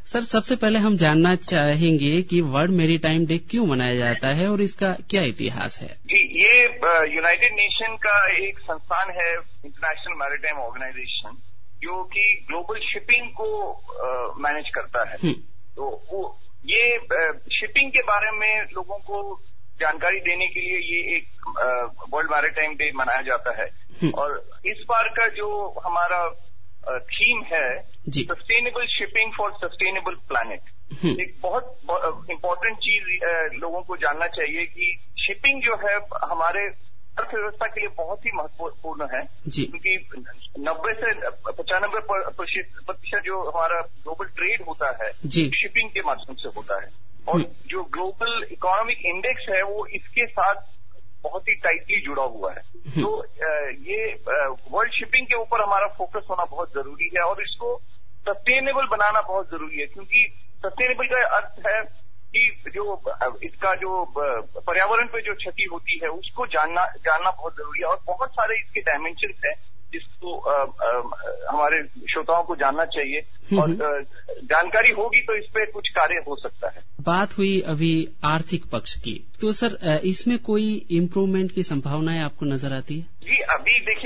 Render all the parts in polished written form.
Sir, सबसे पहले हम जानना चाहेंगे कि वर्ल्ड मैरीटाइम डे क्यों मनाया जाता है और इसका क्या इतिहास है? जी, ये यूनाइटेड नेशन का एक संस्थान है, इंटरनेशनल मैरीटाइम ऑर्गेनाइजेशन, जो कि ग्लोबल शिपिंग को मैनेज करता है। तो ये शिपिंग के बारे में लोगों को जानकारी देने के लिए ये एक वर्ल्ड मैरीटाइम डे मनाया जाता है। और इस बार का जो हमारा थीम है, sustainable shipping for sustainable planet. एक बहुत इम्पोर्टेंट चीज लोगों को जानना चाहिए कि शिपिंग जो है हमारे अर्थव्यवस्था के लिए बहुत ही महत्वपूर्ण है, क्योंकि 90 से 95% जो हमारा ग्लोबल ट्रेड होता है शिपिंग के माध्यम से होता है। और जो ग्लोबल इकोनॉमिक इंडेक्स है वो इसके साथ बहुत ही टाइटली जुड़ा हुआ है। तो ये वर्ल्ड शिपिंग के ऊपर हमारा फोकस होना बहुत जरूरी है और इसको सस्टेनेबल बनाना बहुत जरूरी है, क्योंकि सस्टेनेबल का अर्थ है कि जो इसका जो पर्यावरण पे जो क्षति होती है उसको जानना बहुत जरूरी है। और बहुत सारे इसके डायमेंशन हैं जिसको हमारे श्रोताओं को जानना चाहिए, और जानकारी होगी तो इस पे कुछ कार्य हो सकता है। बात हुई अभी आर्थिक पक्ष की, तो सर इसमें कोई इम्प्रूवमेंट की संभावनाएं आपको नजर आती है? जी, अभी देखिए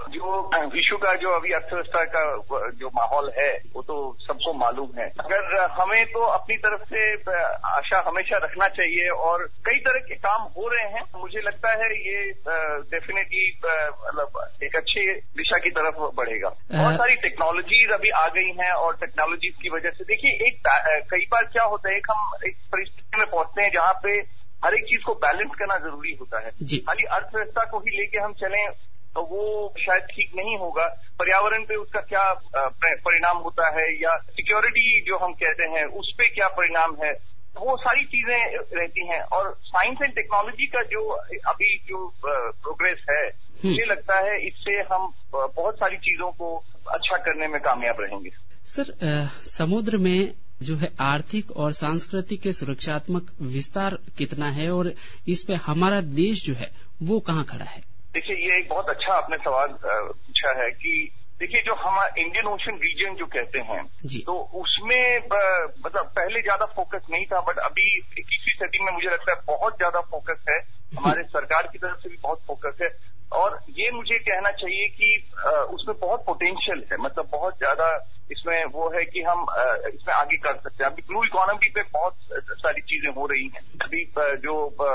जो विश्व का जो अभी अर्थव्यवस्था का जो माहौल है वो तो सबको मालूम है। अगर हमें तो अपनी तरफ से आशा हमेशा रखना चाहिए और कई तरह के काम हो रहे हैं। मुझे लगता है ये डेफिनेटली मतलब एक अच्छी दिशा की तरफ बढ़ेगा। बहुत सारी टेक्नोलॉजीज अभी आ गई हैं और टेक्नोलॉजीज की वजह से देखिए कई बार क्या होता है, हम एक परिस्थिति में पहुंचते हैं जहाँ पे हर एक चीज को बैलेंस करना जरूरी होता है। खाली अर्थव्यवस्था को ही लेके हम चलें तो वो शायद ठीक नहीं होगा। पर्यावरण पे उसका क्या परिणाम होता है, या सिक्योरिटी जो हम कहते हैं उस पे क्या परिणाम है, वो सारी चीजें रहती हैं। और साइंस एंड टेक्नोलॉजी का जो अभी जो प्रोग्रेस है, मुझे लगता है इससे हम बहुत सारी चीजों को अच्छा करने में कामयाब रहेंगे। सर, समुद्र में जो है आर्थिक और सांस्कृतिक के सुरक्षात्मक विस्तार कितना है और इस पे हमारा देश जो है वो कहाँ खड़ा है? देखिए, ये एक बहुत अच्छा आपने सवाल पूछा है कि देखिए जो हमारा इंडियन ओशन रीजन जो कहते हैं, तो उसमें मतलब पहले ज्यादा फोकस नहीं था, बट अभी 21वीं सदी में मुझे लगता है बहुत ज्यादा फोकस है। हमारे सरकार की तरफ से भी बहुत फोकस है और ये मुझे कहना चाहिए कि उसमें बहुत पोटेंशियल है। मतलब बहुत ज्यादा इसमें वो है कि हम इसमें आगे कर सकते हैं। अभी ब्लू इकोनॉमी पे बहुत सारी चीजें हो रही हैं। अभी जो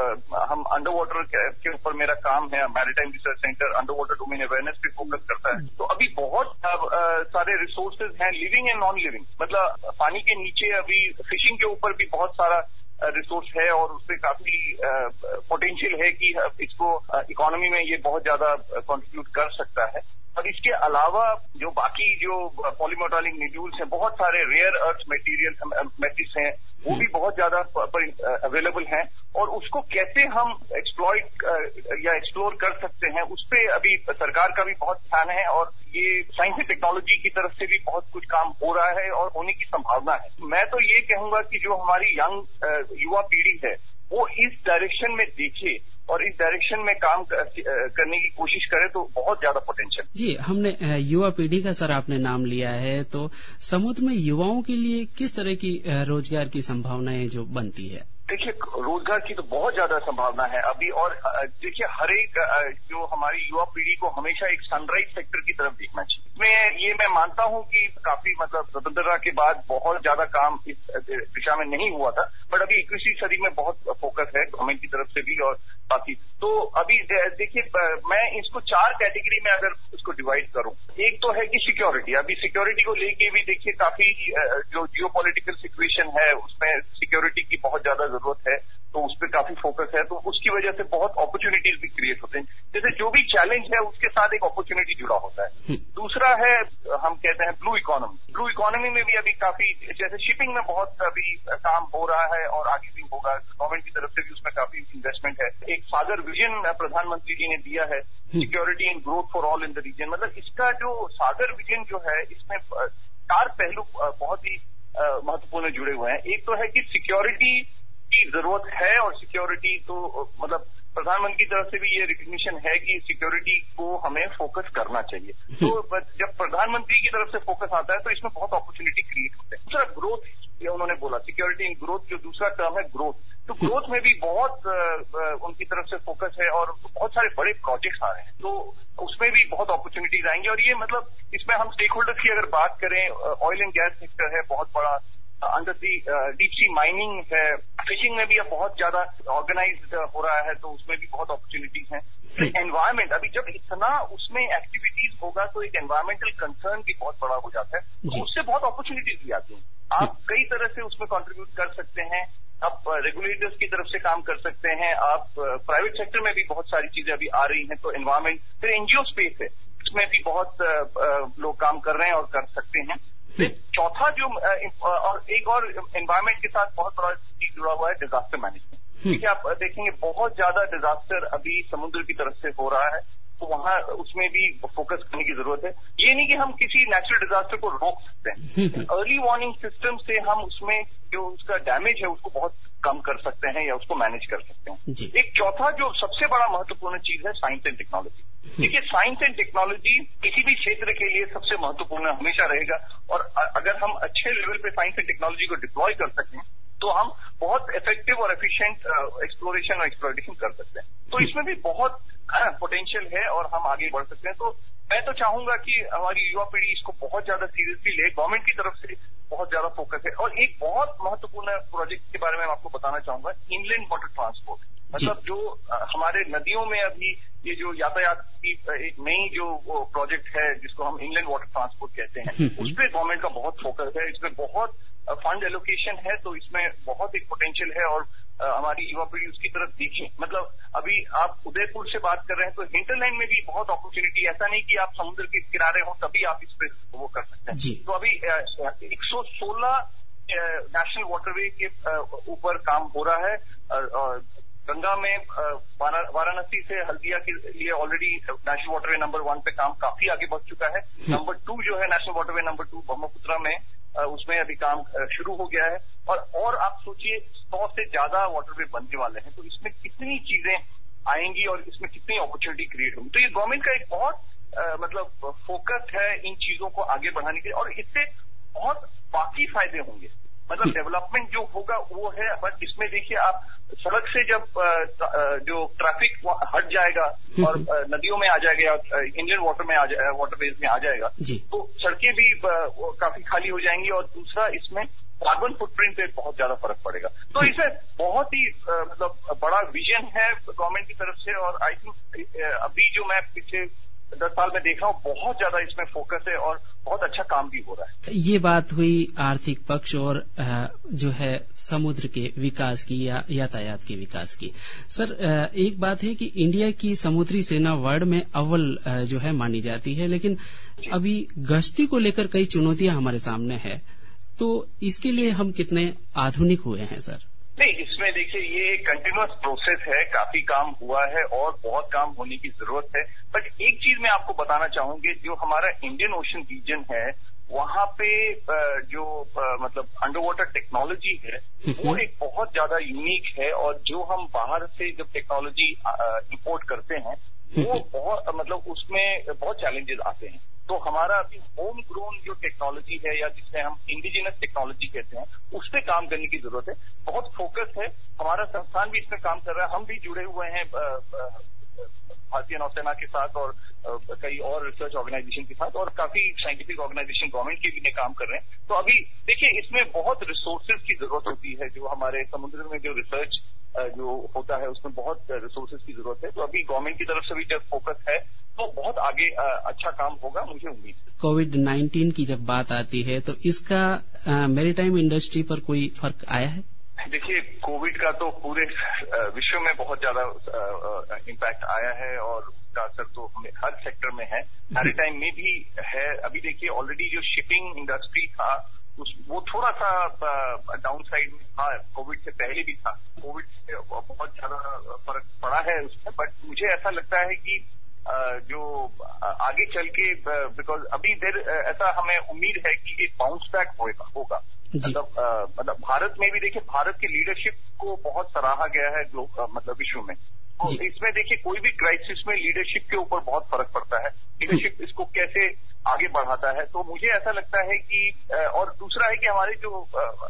हम अंडर वाटर के ऊपर मेरा काम है, maritime research centre under water domain awareness पे फोकस करता है। तो अभी बहुत सारे रिसोर्सेज हैं, लिविंग एंड नॉन लिविंग। मतलब पानी के नीचे अभी फिशिंग के ऊपर भी बहुत सारा रिसोर्स है और उससे काफी पोटेंशियल है कि इसको इकोनॉमी में ये बहुत ज्यादा कंट्रीब्यूट कर सकता है। और इसके अलावा जो बाकी जो पॉलीमेटालिक न्यूड्यूल्स हैं, बहुत सारे रेयर अर्थ मेटल्स हैं, वो भी बहुत ज्यादा अवेलेबल हैं और उसको कैसे हम एक्सप्लॉइट या एक्सप्लोर कर सकते हैं उस पे अभी सरकार का भी बहुत ध्यान है। और ये साइंस एंड टेक्नोलॉजी की तरफ से भी बहुत कुछ काम हो रहा है और होने की संभावना है। मैं तो ये कहूंगा कि जो हमारी यंग युवा पीढ़ी है वो इस डायरेक्शन में देखे और इस डायरेक्शन में काम करने की कोशिश करे तो बहुत ज्यादा पोटेंशियल। जी, हमने युवा पीढ़ी का सर आपने नाम लिया है, तो समुद्र में युवाओं के लिए किस तरह की रोजगार की संभावनाएं जो बनती है? देखिए, रोजगार की तो बहुत ज्यादा संभावना है अभी। और देखिए, हर एक जो हमारी युवा पीढ़ी को हमेशा एक सनराइज सेक्टर की तरफ देखना चाहिए। मैं मानता हूं कि काफी मतलब स्वतंत्रता के बाद बहुत ज्यादा काम इस दिशा में नहीं हुआ था, बट अभी 21वीं सदी में बहुत फोकस है गवर्नमेंट की तरफ से भी और बाकी। तो अभी देखिए, मैं इसको 4 कैटेगरी में अगर इसको डिवाइड करूं, एक तो है कि सिक्योरिटी। अभी सिक्योरिटी को लेके भी देखिए काफी जो जियोपॉलिटिकल सिचुएशन है उसमें सिक्योरिटी की बहुत ज्यादा जरूरत है, तो उस पर काफी फोकस है। तो उसकी वजह से बहुत अपॉर्चुनिटीज भी क्रिएट होते हैं। जैसे जो भी चैलेंज है उसके साथ एक अपॉर्चुनिटी जुड़ा होता है। दूसरा है, हम कहते हैं ब्लू इकोनॉमी। ब्लू इकोनॉमी में भी अभी काफी, जैसे शिपिंग में बहुत अभी काम हो रहा है और आगे भी होगा। गवर्नमेंट की तरफ से भी उसमें काफी इन्वेस्टमेंट है। एक सागर विजन प्रधानमंत्री जी ने दिया है, security and growth for all in the region. मतलब इसका जो सागर विजन जो है, इसमें 4 पहलू बहुत ही महत्वपूर्ण जुड़े हुए हैं। एक तो है कि सिक्योरिटी की जरूरत है और सिक्योरिटी तो मतलब प्रधानमंत्री की तरफ से भी ये रिकग्निशन है कि सिक्योरिटी को हमें फोकस करना चाहिए। तो जब प्रधानमंत्री की तरफ से फोकस आता है तो इसमें बहुत अपॉर्चुनिटी क्रिएट होते हैं। दूसरा ग्रोथ ये उन्होंने बोला, सिक्योरिटी इन ग्रोथ, जो दूसरा टर्म है ग्रोथ, तो ग्रोथ में भी बहुत उनकी तरफ से फोकस है और बहुत सारे बड़े प्रोजेक्ट्स आ रहे हैं, तो उसमें भी बहुत अपॉर्चुनिटीज आएंगी। और ये मतलब इसमें हम स्टेक होल्डर्स की अगर बात करें, ऑयल एंड गैस सेक्टर है बहुत बड़ा, under sea deep sea mining है, फिशिंग में भी अब बहुत ज्यादा ऑर्गेनाइज्ड हो रहा है, तो उसमें भी बहुत अपॉर्चुनिटीज हैं। एनवायरमेंट, अभी जब इतना उसमें एक्टिविटीज होगा तो एक एनवायरमेंटल कंसर्न भी बहुत बड़ा हो जाता है, तो उससे बहुत अपॉर्चुनिटीज भी आती हैं। आप कई तरह से उसमें कंट्रीब्यूट कर सकते हैं, आप रेगुलेटर्स की तरफ से काम कर सकते हैं, आप प्राइवेट सेक्टर में भी बहुत सारी चीजें अभी आ रही हैं, तो एनवायरमेंट, फिर एनजीओ स्पेस है, इसमें भी बहुत लोग काम कर रहे हैं और कर सकते हैं। फिर चौथा जो और एक और एनवायरमेंट के साथ बहुत बड़ा चीज जुड़ा हुआ है, डिजास्टर मैनेजमेंट। देखिए, आप देखेंगे बहुत ज्यादा डिजास्टर अभी समुद्र की तरफ से हो रहा है, तो वहां उसमें भी फोकस करने की जरूरत है। ये नहीं कि हम किसी नेचुरल डिजास्टर को रोक सकते हैं, अर्ली वार्निंग सिस्टम से हम उसमें जो उसका डैमेज है उसको बहुत कम कर सकते हैं या उसको मैनेज कर सकते हैं। एक चौथा जो सबसे बड़ा महत्वपूर्ण चीज है, साइंस एंड टेक्नोलॉजी। देखिए, साइंस एंड टेक्नोलॉजी किसी भी क्षेत्र के लिए सबसे महत्वपूर्ण हमेशा रहेगा, और अगर हम अच्छे लेवल पे साइंस एंड टेक्नोलॉजी को डिप्लॉय कर सकें तो हम बहुत इफेक्टिव और एफिशिएंट एक्सप्लोरेशन और एक्सप्लॉयटेशन कर सकते हैं। तो इसमें भी बहुत पोटेंशियल है और हम आगे बढ़ सकते हैं। तो मैं तो चाहूंगा कि हमारी युवा पीढ़ी इसको बहुत ज्यादा सीरियसली ले, गवर्नमेंट की तरफ से बहुत ज्यादा फोकस है। और एक बहुत महत्वपूर्ण प्रोजेक्ट के बारे में आपको बताना चाहूंगा, इनलैंड वाटर ट्रांसपोर्ट। मतलब जो हमारे नदियों में अभी ये जो यातायात की एक नई जो प्रोजेक्ट है जिसको हम इनलैंड वाटर ट्रांसपोर्ट कहते हैं, उस पर गवर्नमेंट का बहुत फोकस है, इसमें बहुत फंड एलोकेशन है, तो इसमें बहुत एक पोटेंशियल है और हमारी युवा पीढ़ी उसकी तरफ देखें। मतलब अभी आप उदयपुर से बात कर रहे हैं, तो हिंटरलैंड में भी बहुत अपॉर्चुनिटी, ऐसा नहीं कि आप समुद्र के किनारे हो तभी आप इस पर वो कर सकते हैं। तो अभी 116 नेशनल वाटरवे के ऊपर काम हो रहा है। गंगा में वाराणसी से हल्दिया के लिए ऑलरेडी नेशनल वाटरवे नंबर 1 पे काम काफी आगे बढ़ चुका है। नंबर 2 जो है नेशनल वाटरवे नंबर 2 ब्रह्मपुत्रा में, उसमें अभी काम शुरू हो गया है। और आप सोचिए 100 से ज्यादा वाटरवे बनने वाले हैं, तो इसमें कितनी चीजें आएंगी और इसमें कितनी अपॉर्चुनिटी क्रिएट होगी। तो ये गवर्नमेंट का एक बहुत मतलब फोकस है इन चीजों को आगे बढ़ाने के लिए, और इससे बहुत बाकी फायदे होंगे। मतलब डेवलपमेंट जो होगा वो है, बट इसमें देखिए आप सड़क से जब जो ट्रैफिक हट जाएगा और नदियों में आ जाएगा या इंडियन वाटरवेज में आ जाएगा, तो सड़कें भी काफी खाली हो जाएंगी। और दूसरा, इसमें कार्बन फुटप्रिंट पे बहुत ज्यादा फर्क पड़ेगा। तो इसे बहुत ही मतलब बड़ा विजन है गवर्नमेंट की तरफ से, और आई थिंक अभी जो मैं पिछले 10 साल में देख रहा हूँ बहुत ज्यादा इसमें फोकस है और बहुत अच्छा काम भी हो रहा है। ये बात हुई आर्थिक पक्ष और जो है समुद्र के विकास की या यातायात के विकास की। सर, एक बात है कि इंडिया की समुद्री सेना वर्ल्ड में अव्वल जो है मानी जाती है, लेकिन अभी गश्ती को लेकर कई चुनौतियां हमारे सामने है, तो इसके लिए हम कितने आधुनिक हुए हैं सर? नहीं, इसमें देखिए ये कंटिन्यूअस प्रोसेस है, काफी काम हुआ है और बहुत काम होने की जरूरत है। बट एक चीज मैं आपको बताना चाहूंगी, जो हमारा इंडियन ओशन रीजन है वहां पे जो मतलब अंडर वाटर टेक्नोलॉजी है वो एक बहुत ज्यादा यूनिक है, और जो हम बाहर से जब टेक्नोलॉजी इंपोर्ट करते हैं वो बहुत मतलब उसमें बहुत चैलेंजेस आते हैं। तो हमारा अभी होम ग्रोन जो टेक्नोलॉजी है या जिसे हम इंडिजिनस टेक्नोलॉजी कहते हैं, उस पर काम करने की जरूरत है। बहुत फोकस है, हमारा संस्थान भी इसमें काम कर रहा है। हम भी जुड़े हुए हैं भारतीय नौसेना के साथ और कई और रिसर्च ऑर्गेनाइजेशन के साथ, और काफी साइंटिफिक ऑर्गेनाइजेशन गवर्नमेंट के भी काम कर रहे हैं। तो अभी देखिए इसमें बहुत रिसोर्सेज की जरूरत होती है, जो हमारे समुद्र में जो रिसर्च जो होता है उसमें बहुत रिसोर्सेज की जरूरत है। तो अभी गवर्नमेंट की तरफ से भी जब फोकस है तो बहुत आगे अच्छा काम होगा, मुझे उम्मीद है। कोविड-19 की जब बात आती है तो इसका मैरीटाइम इंडस्ट्री पर कोई फर्क आया है? देखिए, कोविड का तो पूरे विश्व में बहुत ज्यादा इम्पैक्ट आया है और उसका असर तो हमें हर सेक्टर में है, मैरीटाइम में भी है। अभी देखिए ऑलरेडी जो शिपिंग इंडस्ट्री था वो थोड़ा सा डाउन साइड में था, कोविड से पहले भी था। कोविड से बहुत ज्यादा फर्क पड़ा है उसमें, बट मुझे ऐसा लगता है कि जो आगे चल के, बिकॉज अभी ऐसा हमें उम्मीद है कि एक बाउंस बैक होगा। मतलब भारत में भी देखिए भारत की लीडरशिप को बहुत सराहा गया है मतलब विश्व में। तो इसमें देखिए कोई भी क्राइसिस में लीडरशिप के ऊपर बहुत फर्क पड़ता है, लीडरशिप इसको कैसे आगे बढ़ाता है। तो मुझे ऐसा लगता है कि और दूसरा है कि हमारे जो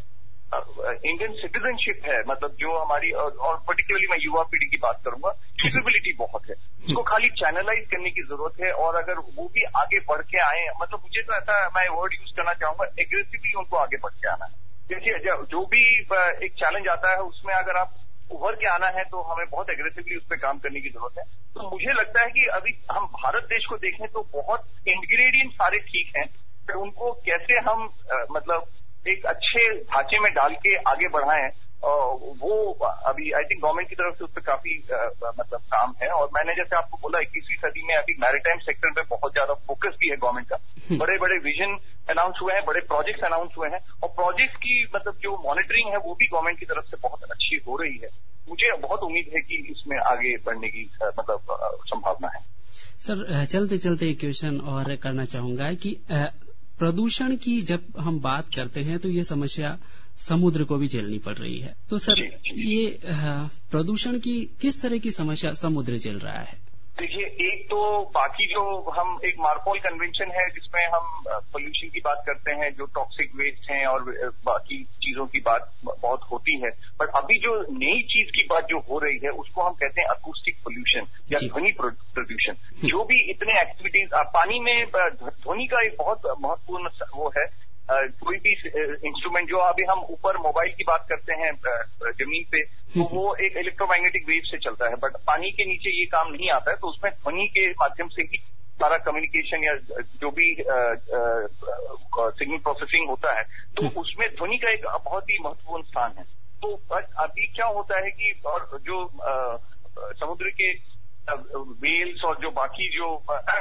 इंडियन सिटीजनशिप है, मतलब जो हमारी और पर्टिकुलरली मैं युवा पीढ़ी की बात करूंगा, कैपेबिलिटी बहुत है, उसको खाली चैनलाइज करने की जरूरत है। और अगर वो भी आगे बढ़ के आए, मतलब मुझे तो ऐसा मैं वर्ड यूज करना चाहूंगा, एग्रेसिवली उनको आगे बढ़ के आना है। देखिए जो भी एक चैलेंज आता है उसमें अगर आप उभर के आना है तो हमें बहुत एग्रेसिवली उस पर काम करने की जरूरत है। तो मुझे लगता है कि अभी हम भारत देश को देखें तो बहुत इंग्रेडिएंट सारे ठीक हैं, तो उनको कैसे हम मतलब एक अच्छे ढांचे में डाल के आगे बढ़ाएं, वो अभी आई थिंक गवर्नमेंट की तरफ से उस पर काफी मतलब काम है। और मैंने जैसे आपको बोला 21वीं सदी में अभी मैरीटाइम सेक्टर पे बहुत ज्यादा फोकस भी है गवर्नमेंट का, बड़े बड़े विजन अनाउंस हुए हैं, बड़े प्रोजेक्ट्स अनाउंस हुए हैं, और प्रोजेक्ट्स की मतलब जो मॉनिटरिंग है वो भी गवर्नमेंट की तरफ से बहुत अच्छी हो रही है। मुझे बहुत उम्मीद है कि इसमें आगे बढ़ने की मतलब संभावना है। सर चलते चलते एक क्वेश्चन और करना चाहूंगा कि प्रदूषण की जब हम बात करते हैं तो ये समस्या समुद्र को भी झेलनी पड़ रही है। तो सर ये प्रदूषण की किस तरह की समस्या समुद्र झेल रहा है? देखिए, एक तो बाकी जो हम एक मार्पोल कन्वेंशन है जिसमें हम पोल्यूशन की बात करते हैं, जो टॉक्सिक वेस्ट हैं और बाकी चीजों की बात बहुत होती है, पर अभी जो नई चीज की बात जो हो रही है उसको हम कहते हैं अकूस्टिक पोल्यूशन या ध्वनि प्रदूषण। जो भी इतने एक्टिविटीज पानी में ध्वनि का एक बहुत महत्वपूर्ण वो है। कोई भी इंस्ट्रूमेंट जो अभी हम ऊपर मोबाइल की बात करते हैं जमीन पे, तो वो एक इलेक्ट्रोमैग्नेटिक वेव से चलता है, बट पानी के नीचे ये काम नहीं आता है, तो उसमें ध्वनि के माध्यम से ही सारा कम्युनिकेशन या जो भी सिग्नल प्रोसेसिंग होता है, तो उसमें ध्वनि का एक बहुत ही महत्वपूर्ण स्थान है। तो अभी क्या होता है कि और जो समुद्र के वेल्स और जो बाकी जो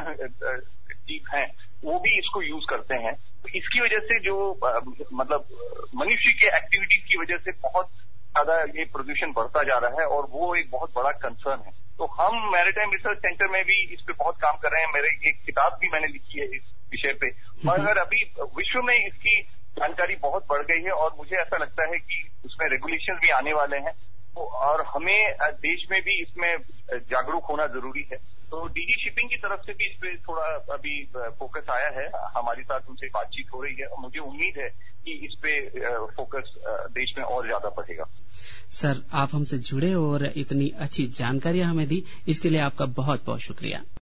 जीव हैं वो भी इसको यूज करते हैं। तो इसकी वजह से जो मतलब मनुष्य के एक्टिविटीज की वजह से बहुत ज्यादा ये प्रदूषण बढ़ता जा रहा है और वो एक बहुत बड़ा कंसर्न है। तो हम मैरीटाइम रिसर्च सेंटर में भी इस पे बहुत काम कर रहे हैं। मेरे एक किताब भी मैंने लिखी है इस विषय पे, मगर अभी विश्व में इसकी जानकारी बहुत बढ़ गई है और मुझे ऐसा लगता है कि उसमें रेगुलेशन भी आने वाले हैं, और हमें देश में भी इसमें जागरूक होना जरूरी है। तो डीजी शिपिंग की तरफ से भी इस पे थोड़ा अभी फोकस आया है, हमारे साथ उनसे बातचीत हो रही है और मुझे उम्मीद है कि इस पे फोकस देश में और ज्यादा बढ़ेगा। सर, आप हमसे जुड़े और इतनी अच्छी जानकारियां हमें दी, इसके लिए आपका बहुत बहुत शुक्रिया।